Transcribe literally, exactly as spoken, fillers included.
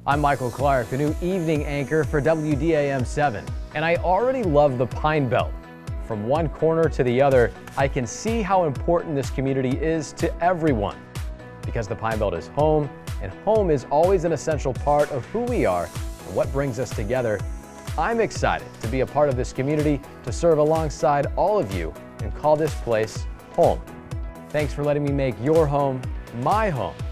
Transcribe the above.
I'm Michael Clark, the new evening anchor for W D A M seven, and I already love the Pine Belt. From one corner to the other, I can see how important this community is to everyone. Because the Pine Belt is home, and home is always an essential part of who we are and what brings us together, I'm excited to be a part of this community, to serve alongside all of you and call this place home. Thanks for letting me make your home my home.